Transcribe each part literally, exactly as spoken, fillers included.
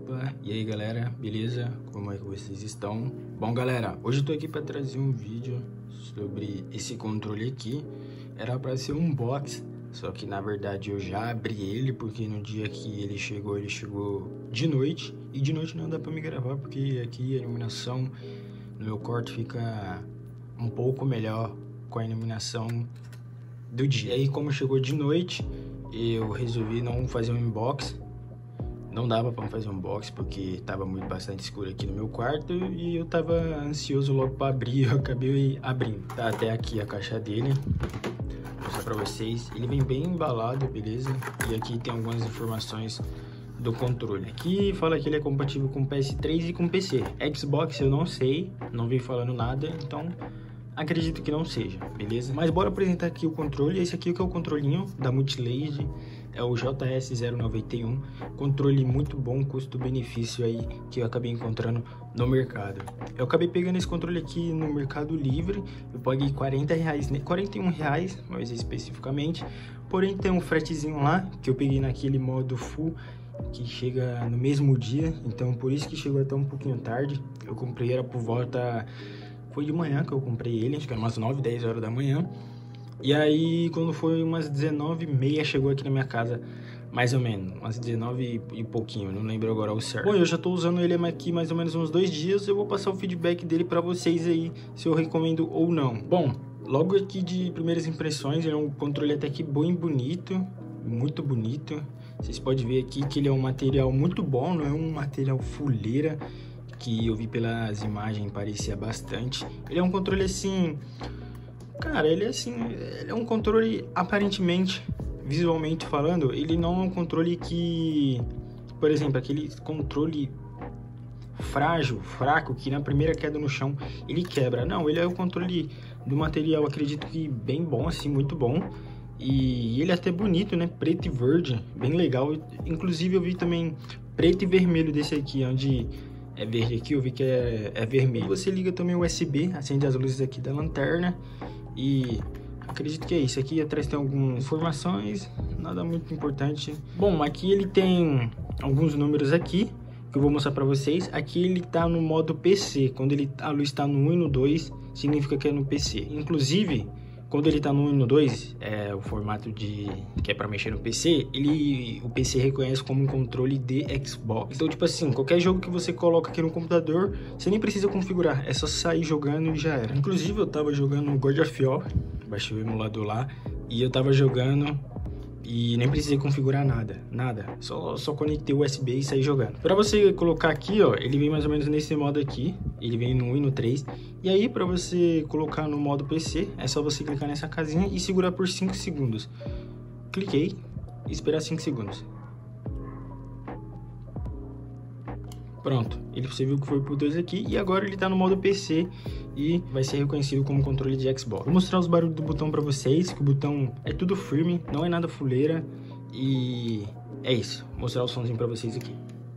Opa, e aí galera, beleza? Como é que vocês estão? Bom galera, hoje eu tô aqui para trazer um vídeo sobre esse controle aqui. Era para ser um unboxing, só que na verdade eu já abri ele, porque no dia que ele chegou, ele chegou de noite. E de noite não dá para me gravar, porque aqui a iluminação no meu quarto fica um pouco melhor com a iluminação do dia. E aí como chegou de noite, eu resolvi não fazer um unboxing. Não dava pra fazer um unboxing porque tava muito bastante escuro aqui no meu quarto e eu tava ansioso logo pra abrir, eu acabei abrindo. Tá até aqui a caixa dele, vou mostrar pra vocês. Ele vem bem embalado, beleza? E aqui tem algumas informações do controle. Aqui fala que ele é compatível com P S três e com P C. Xbox eu não sei, não vem falando nada, então acredito que não seja, beleza? Mas bora apresentar aqui o controle. Esse aqui que é o controlinho da Multilade, é o J S zero noventa e um, controle muito bom, custo-benefício aí que eu acabei encontrando no mercado. Eu acabei pegando esse controle aqui no Mercado Livre, eu paguei quarenta reais, quarenta e um reais, mais especificamente, porém tem um fretezinho lá, que eu peguei naquele modo full, que chega no mesmo dia, então por isso que chegou até um pouquinho tarde. Eu comprei, era por volta... Foi de manhã que eu comprei ele, acho que era umas nove, dez horas da manhã. E aí, quando foi umas dezenove e meia, chegou aqui na minha casa, mais ou menos. Umas dezenove e pouquinho, não lembro agora o certo. Bom, eu já tô usando ele aqui mais ou menos uns dois dias. Eu vou passar o feedback dele pra vocês aí, se eu recomendo ou não. Bom, logo aqui de primeiras impressões, ele é um controle até que bem bonito, muito bonito. Vocês podem ver aqui que ele é um material muito bom, não é um material fuleira, que eu vi pelas imagens, parecia bastante. Ele é um controle assim... Cara, ele é assim... Ele é um controle, aparentemente, visualmente falando, ele não é um controle que... Por exemplo, aquele controle frágil, fraco, que na primeira queda no chão, ele quebra. Não, ele é um controle do material, acredito que bem bom, assim, muito bom. E ele é até bonito, né? Preto e verde, bem legal. Inclusive, eu vi também preto e vermelho desse aqui, onde... É verde aqui, eu vi que é, é vermelho. Você liga também o U S B, acende as luzes aqui da lanterna. E acredito que é isso. Aqui atrás tem algumas informações, nada muito importante. Bom, aqui ele tem alguns números aqui, que eu vou mostrar pra vocês. Aqui ele tá no modo P C. Quando ele, a luz tá no um e no dois, significa que é no P C. Inclusive... Quando ele tá no um e no dois, é o formato de que é para mexer no P C, ele o P C reconhece como um controle de Xbox. Então, tipo assim, qualquer jogo que você coloca aqui no computador, você nem precisa configurar, é só sair jogando e já era. Inclusive, eu tava jogando God of War, baixei o emulador lá, e eu tava jogando e nem precisei configurar nada, nada. Só, só conectei o U S B e saí jogando. Para você colocar aqui, ó, ele vem mais ou menos nesse modo aqui. Ele vem no um e no três. E aí, para você colocar no modo P C, é só você clicar nessa casinha e segurar por cinco segundos. Cliquei e esperar cinco segundos. Pronto, ele, você viu que foi por dois aqui e agora ele tá no modo P C e vai ser reconhecido como controle de Xbox. Vou mostrar os barulhos do botão pra vocês, que o botão é tudo firme, não é nada fuleira e é isso. Vou mostrar o somzinho pra vocês aqui.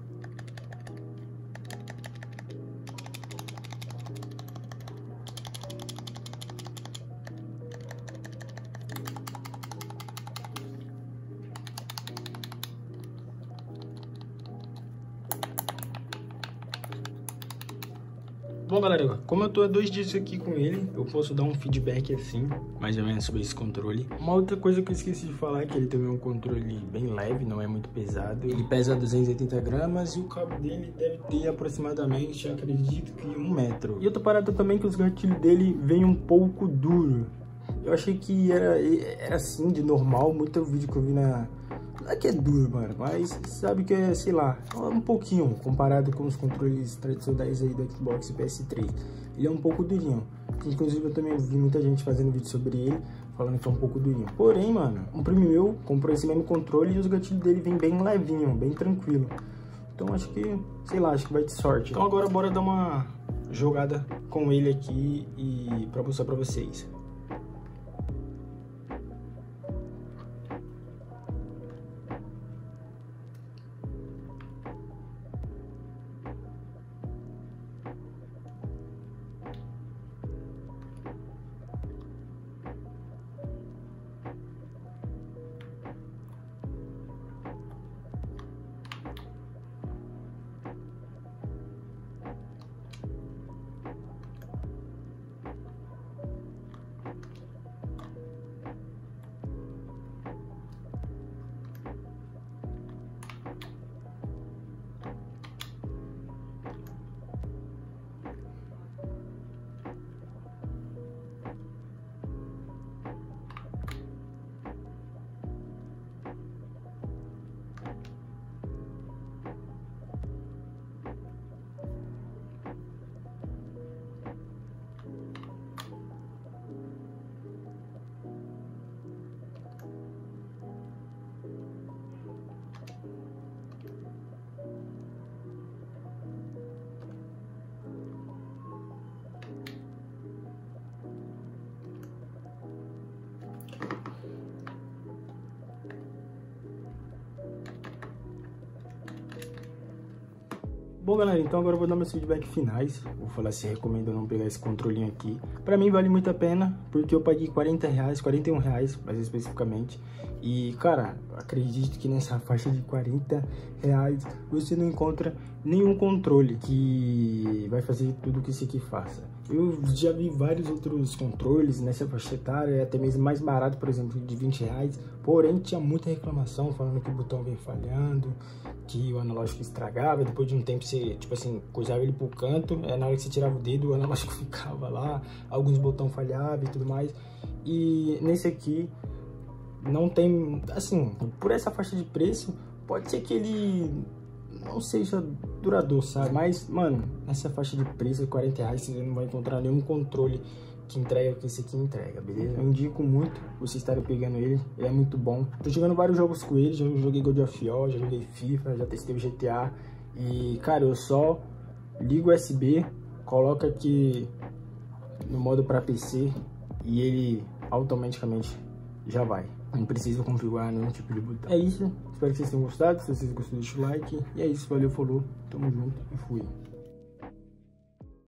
Bom galera, como eu tô há dois dias aqui com ele, eu posso dar um feedback assim, mais ou menos sobre esse controle. Uma outra coisa que eu esqueci de falar é que ele também é um controle bem leve, não é muito pesado. Ele pesa duzentos e oitenta gramas e o cabo dele deve ter aproximadamente, acredito que um metro. E outra parada também que os gatilhos dele vêm um pouco duro. Eu achei que era, era assim, de normal, muito vídeo que eu vi na... Não é que é duro, mano, mas sabe que é, sei lá, um pouquinho comparado com os controles tradicionais aí do Xbox e P S três. Ele é um pouco durinho. Inclusive eu também vi muita gente fazendo vídeo sobre ele, falando que é um pouco durinho. Porém, mano, um primo meu comprou esse mesmo controle e os gatilhos dele vêm bem levinho, bem tranquilo. Então acho que, sei lá, acho que vai ter sorte. Então agora bora dar uma jogada com ele aqui e pra mostrar pra vocês. Bom, galera, então agora eu vou dar meus feedback finais. Vou falar se recomendo ou não pegar esse controlinho aqui. Pra mim vale muito a pena, porque eu paguei quarenta reais, quarenta e um reais, mais especificamente. E, cara, acredito que nessa faixa de quarenta reais você não encontra nenhum controle que vai fazer tudo que esse aqui faça. Eu já vi vários outros controles nessa faixa etária, até mesmo mais barato, por exemplo, de vinte reais. Porém, tinha muita reclamação, falando que o botão vem falhando, que o analógico estragava. Depois de um tempo, você, tipo assim, coisava ele pro canto, é, na hora que você tirava o dedo, o analógico ficava lá, alguns botões falhavam e tudo mais. E nesse aqui, não tem, assim, por essa faixa de preço, pode ser que ele não seja duradouro, sabe? Mas, mano, nessa faixa de preço, quarenta reais, você não vai encontrar nenhum controle que entrega o que esse aqui entrega, beleza? Eu indico muito vocês estarem pegando ele, ele é muito bom. Tô jogando vários jogos com ele, já joguei God of War, já joguei FIFA, já testei o G T A. E, cara, eu só ligo o U S B, coloco aqui no modo para P C e ele automaticamente já vai. Não precisa configurar nenhum tipo de botão. É isso, espero que vocês tenham gostado. Se vocês gostaram, deixa o like. E é isso, valeu, falou, tamo junto e fui.